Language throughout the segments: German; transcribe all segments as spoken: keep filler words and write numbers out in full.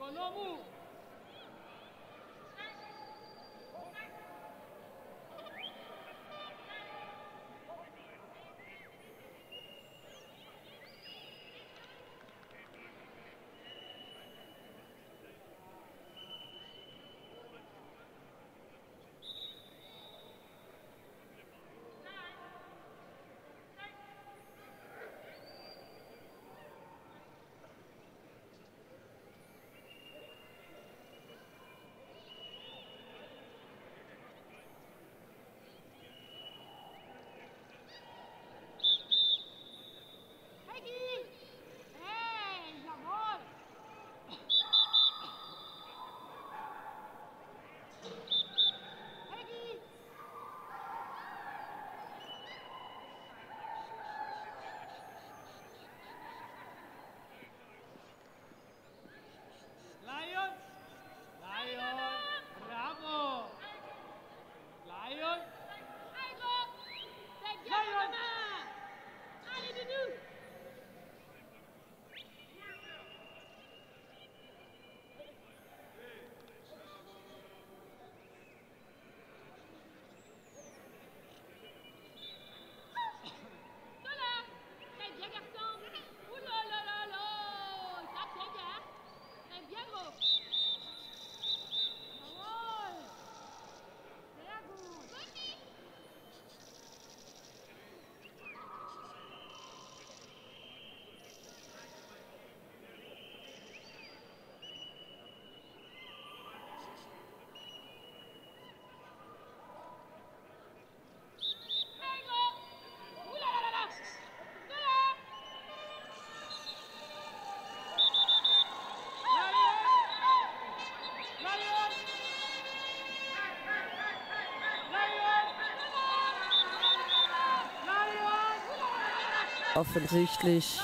Offensichtlich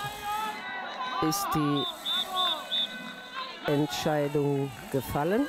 ist die Entscheidung gefallen.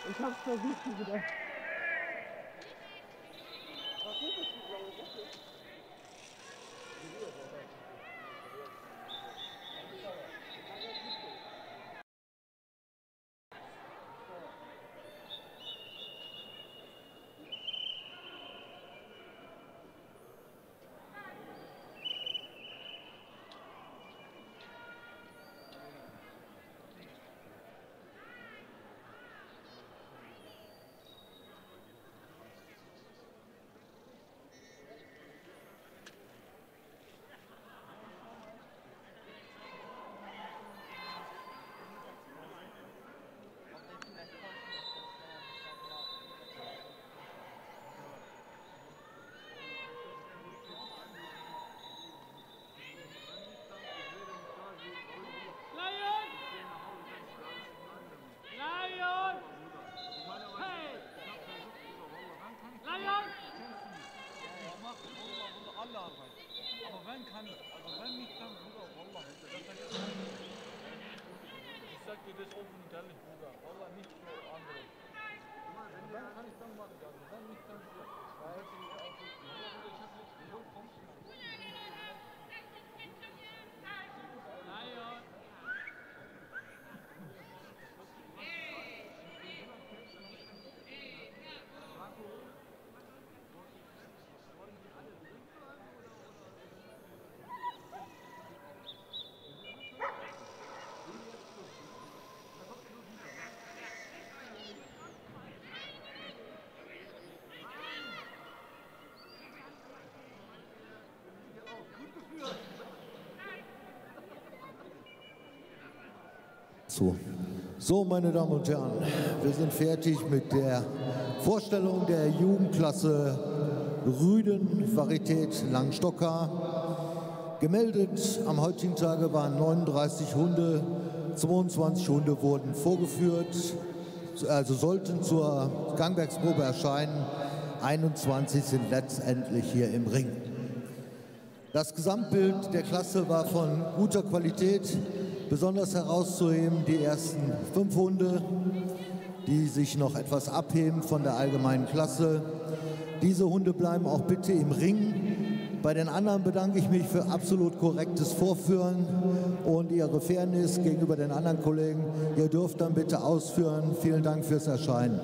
Ich hab's versucht wieder. So. so, meine Damen und Herren, wir sind fertig mit der Vorstellung der Jugendklasse Rüden Varietät Langstocker. Gemeldet am heutigen Tage waren neununddreißig Hunde, zweiundzwanzig Hunde wurden vorgeführt, also sollten zur Gangwerksprobe erscheinen, einundzwanzig sind letztendlich hier im Ring. Das Gesamtbild der Klasse war von guter Qualität. Besonders herauszuheben die ersten fünf Hunde, die sich noch etwas abheben von der allgemeinen Klasse. Diese Hunde bleiben auch bitte im Ring. Bei den anderen bedanke ich mich für absolut korrektes Vorführen und Ihre Fairness gegenüber den anderen Kollegen. Ihr dürft dann bitte ausführen. Vielen Dank fürs Erscheinen.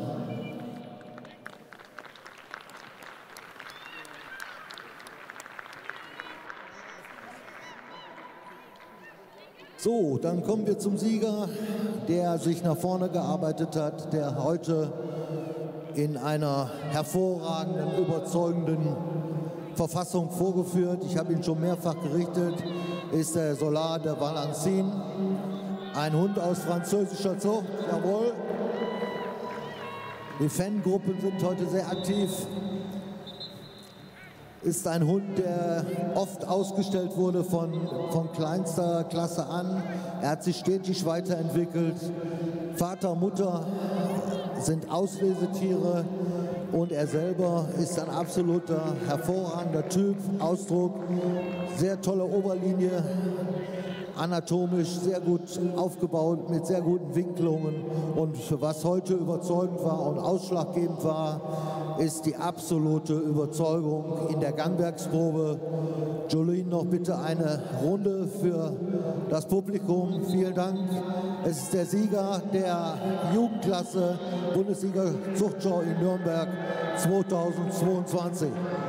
So, dann kommen wir zum Sieger, der sich nach vorne gearbeitet hat, der heute in einer hervorragenden, überzeugenden Verfassung vorgeführt. Ich habe ihn schon mehrfach gerichtet, ist der Solar de Valencine, ein Hund aus französischer Zucht, jawohl. Die Fangruppen sind heute sehr aktiv. Ist ein Hund, der oft ausgestellt wurde von, von kleinster Klasse an. Er hat sich stetig weiterentwickelt. Vater, Mutter sind Auslesetiere und er selber ist ein absoluter hervorragender Typ, Ausdruck, sehr tolle Oberlinie, anatomisch sehr gut aufgebaut, mit sehr guten Winkelungen. Und was heute überzeugend war und ausschlaggebend war, ist die absolute Überzeugung in der Gangwerksprobe. Jolene, noch bitte eine Runde für das Publikum. Vielen Dank. Es ist der Sieger der Jugendklasse Bundesliga Zuchtschau in Nürnberg zweitausendzweiundzwanzig.